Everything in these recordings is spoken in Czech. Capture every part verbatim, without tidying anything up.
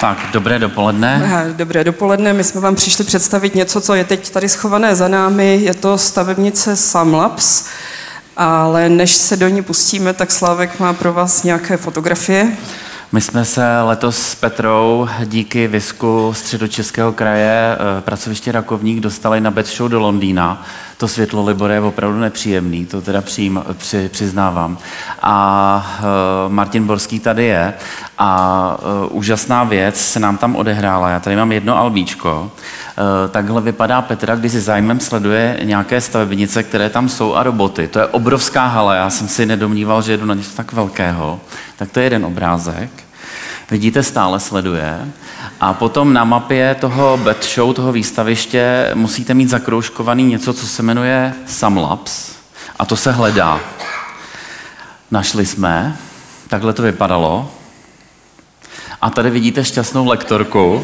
Tak, dobré dopoledne. Dobré dopoledne, my jsme vám přišli představit něco, co je teď tady schované za námi. Je to stavebnice Samlabs, ale než se do ní pustíme, tak Slávek má pro vás nějaké fotografie. My jsme se letos s Petrou díky Visku Středočeského kraje pracoviště Rakovník dostali na Bat Show do Londýna. To světlo Libore je opravdu nepříjemný, to teda přijím, při, přiznávám. A uh, Martin Borský tady je a uh, úžasná věc se nám tam odehrála. Já tady mám jedno albíčko. Uh, takhle vypadá Petra, když si zájmem sleduje nějaké stavebnice, které tam jsou a roboty. To je obrovská hala, já jsem si nedomníval, že jedu na něco tak velkého. Tak to je jeden obrázek. Vidíte, stále sleduje. A potom na mapě toho Bat Show, toho výstaviště, musíte mít zakroužkovaný něco, co se jmenuje Samlabs. A to se hledá. Našli jsme. Takhle to vypadalo. A tady vidíte šťastnou lektorku.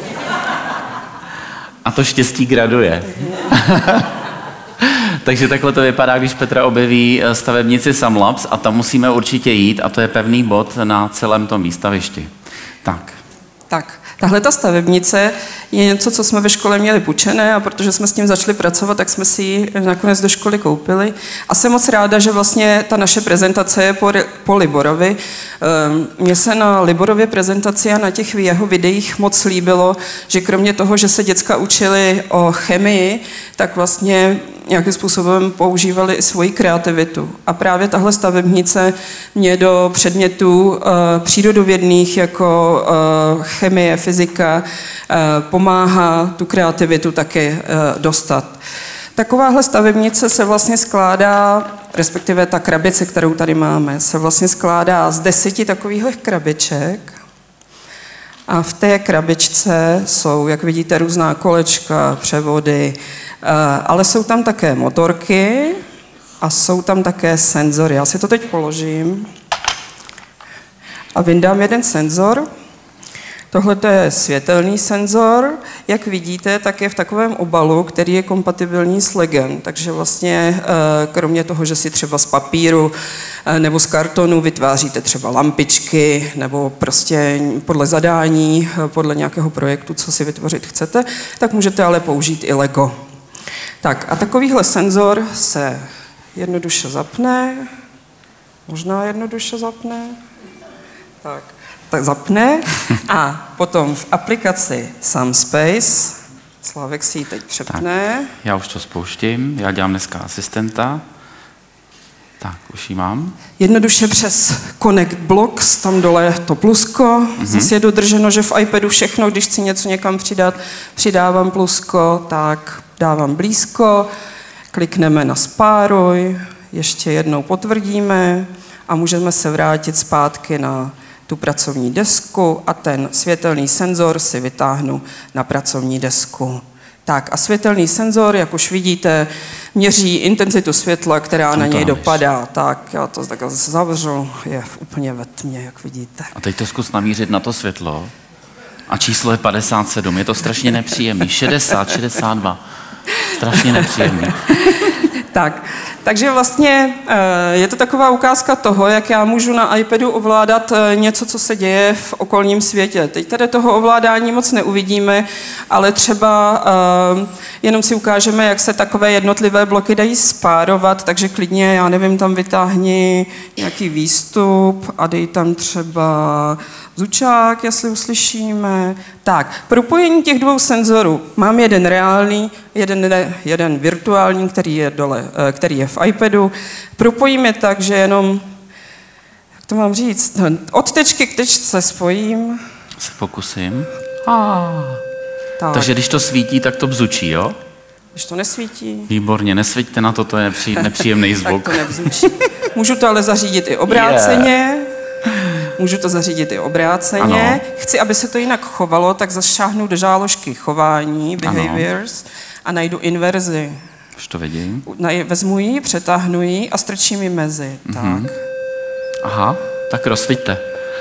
A to štěstí graduje. Takže takhle to vypadá, když Petra objeví stavebnici Samlabs a tam musíme určitě jít a to je pevný bod na celém tom výstavišti. Tak. Tak, tahle ta stavebnice je něco, co jsme ve škole měli půjčené a protože jsme s tím začali pracovat, tak jsme si ji nakonec do školy koupili. A jsem moc ráda, že vlastně ta naše prezentace je po, po Liborovi. Mně se na Liborově prezentaci a na těch jeho videích moc líbilo, že kromě toho, že se děcka učili o chemii, tak vlastně nějakým způsobem používali i svoji kreativitu. A právě tahle stavebnice mě do předmětů uh, přírodovědných jako uh, chemie, fyzika uh, pomáhá tu kreativitu také uh, dostat. Takováhle stavebnice se vlastně skládá, respektive ta krabice, kterou tady máme, se vlastně skládá z deseti takových krabiček. A v té krabičce jsou, jak vidíte, různá kolečka, převody, ale jsou tam také motorky a jsou tam také senzory. Já si to teď položím a vyndám jeden senzor. Tohle je světelný senzor. Jak vidíte, tak je v takovém obalu, který je kompatibilní s legem. Takže vlastně kromě toho, že si třeba z papíru nebo z kartonu vytváříte třeba lampičky nebo prostě podle zadání, podle nějakého projektu, co si vytvořit chcete, tak můžete ale použít i Lego. Tak a takovýhle senzor se jednoduše zapne, možná jednoduše zapne, tak, tak zapne a potom v aplikaci SamSpace, Slávek si ji teď přepne. Tak, já už to spouštím, já dělám dneska asistenta. Tak, už ji mám. Jednoduše přes Connect Blocks, tam dole to plusko. Mm-hmm. Zase je dodrženo, že v iPadu všechno, když chci něco někam přidat, přidávám plusko, tak dávám blízko, klikneme na spáruj, ještě jednou potvrdíme a můžeme se vrátit zpátky na tu pracovní desku a ten světelný senzor si vytáhnu na pracovní desku. Tak a světelný senzor, jak už vidíte, měří intenzitu světla, která na něj dopadá. Tak já to takhle zavřu, je úplně ve tmě, jak vidíte. A teď to zkus namířit na to světlo. A číslo je padesát sedm, je to strašně nepříjemný. šedesát, šedesát dva, strašně nepříjemný. Tak, takže vlastně je to taková ukázka toho, jak já můžu na iPadu ovládat něco, co se děje v okolním světě. Teď tady toho ovládání moc neuvidíme, ale třeba jenom si ukážeme, jak se takové jednotlivé bloky dají spárovat, takže klidně, já nevím, tam vytáhni nějaký výstup a dej tam třeba zvučák, jestli uslyšíme. Tak, propojení těch dvou senzorů. Mám jeden reálný, jeden, jeden virtuální, který je dole, který je v iPadu. Propojím je tak, že jenom, jak to mám říct, od tečky k tečce spojím. Se pokusím. Ah. Tak. Takže když to svítí, tak to bzučí, jo? Když to nesvítí. Výborně, nesvíťte na to, to je nepříjemný zvuk. Tak to nevzdučí. Můžu to ale zařídit i obráceně. Yeah. Můžu to zařídit i obráceně. Ano. Chci, aby se to jinak chovalo, tak zašáhnu do žáložky chování, behaviors, ano. A najdu inverzi. Už to vidím. Vezmu ji, přetáhnu ji a strčím ji mezi. Mm-hmm. Tak. Aha, tak rozsvíťte.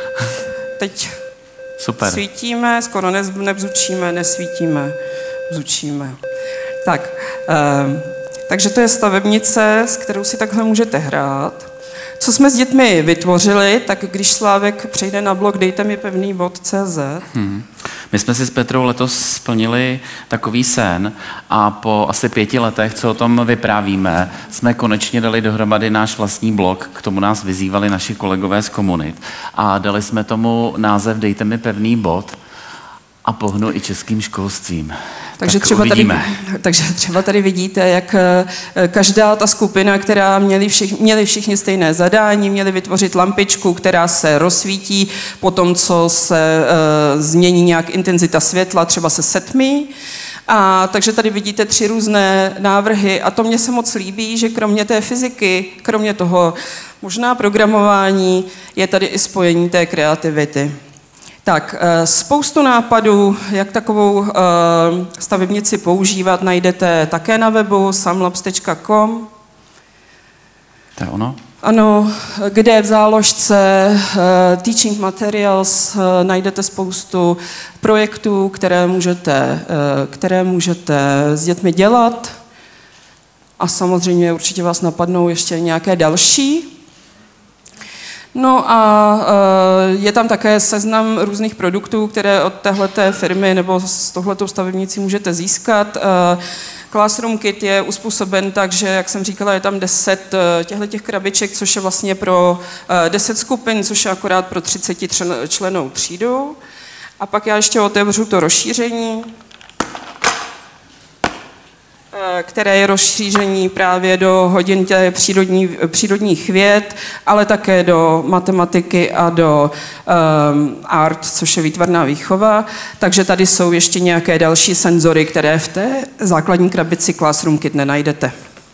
Teď super. Svítíme, skoro nebzučíme, nesvítíme, bzučíme. Tak, eh, takže to je stavebnice, s kterou si takhle můžete hrát. Co jsme s dětmi vytvořili, tak když Slávek přejde na blog dejte mi pevný bod tečka cé zet. Hmm. My My jsme si s Petrou letos splnili takový sen a po asi pěti letech, co o tom vyprávíme, jsme konečně dali dohromady náš vlastní blog, k tomu nás vyzývali naši kolegové z komunit a dali jsme tomu název Dejte mi pevný bod a pohnu i českým školstvím. Takže, tak třeba tady, takže třeba tady vidíte, jak každá ta skupina, která měli, všich, měli všichni stejné zadání, měli vytvořit lampičku, která se rozsvítí po tom, co se uh, změní nějak intenzita světla, třeba se setmí. A takže tady vidíte tři různé návrhy a to mně se moc líbí, že kromě té fyziky, kromě toho možná programování, je tady i spojení té kreativity. Tak, spoustu nápadů, jak takovou stavebnici používat, najdete také na webu samlabs tečka com. To je ono? Ano, kde v záložce Teaching Materials najdete spoustu projektů, které můžete, které můžete s dětmi dělat. A samozřejmě určitě vás napadnou ještě nějaké další. No a je tam také seznam různých produktů, které od téhleté firmy nebo s touhletou stavebnicí můžete získat. Classroom Kit je uspůsoben tak, že, jak jsem říkala, je tam deset těchto krabiček, což je vlastně pro deset skupin, což je akorát pro třicet člennou třídu. A pak já ještě otevřu to rozšíření, které je rozšíření právě do hodin přírodní, přírodních věd, ale také do matematiky a do um, art, což je výtvarná výchova. Takže tady jsou ještě nějaké další senzory, které v té základní krabici Classroom Kit nenajdete.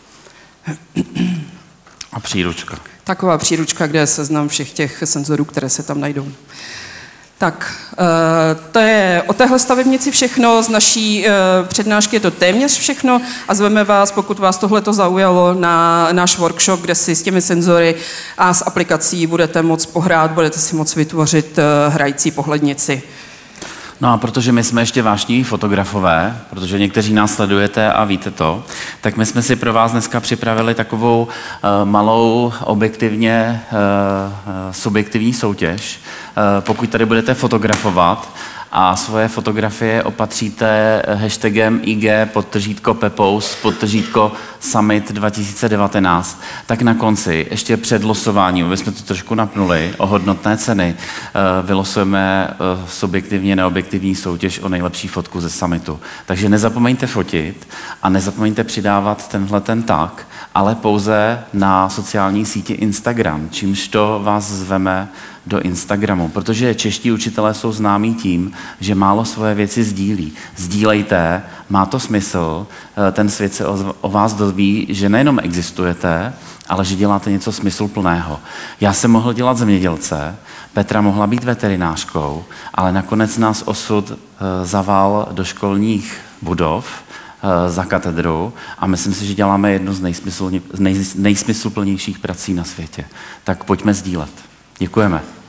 A příručka. Taková příručka, kde je seznam všech těch senzorů, které se tam najdou. Tak, to je o téhle stavebnici všechno, z naší přednášky je to téměř všechno a zveme vás, pokud vás tohleto zaujalo, na náš workshop, kde si s těmi senzory a s aplikací budete moct pohrát, budete si moct vytvořit hrající pohlednici. No a protože my jsme ještě vášniví fotografové, protože někteří nás sledujete a víte to, tak my jsme si pro vás dneska připravili takovou uh, malou, objektivně uh, subjektivní soutěž. Uh, pokud tady budete fotografovat a svoje fotografie opatříte hashtagem I G podtržítko Pepous podtržítko Summit dva tisíce devatenáct, tak na konci, ještě před losováním, aby jsme to trošku napnuli o hodnotné ceny, vylosujeme subjektivně neobjektivní soutěž o nejlepší fotku ze summitu. Takže nezapomeňte fotit a nezapomeňte přidávat tenhle ten tag, ale pouze na sociální síti Instagram, čímž to vás zveme do Instagramu, protože čeští učitelé jsou známí tím, že málo svoje věci sdílí. Sdílejte, má to smysl, ten svět se o, o vás dozví, že nejenom existujete, ale že děláte něco smysluplného. Já jsem mohl dělat zemědělce, Petra mohla být veterinářkou, ale nakonec nás osud zaval do školních budov za katedru a myslím si, že děláme jednu z nej, nejsmysluplnějších prací na světě. Tak pojďme sdílet. Děkujeme.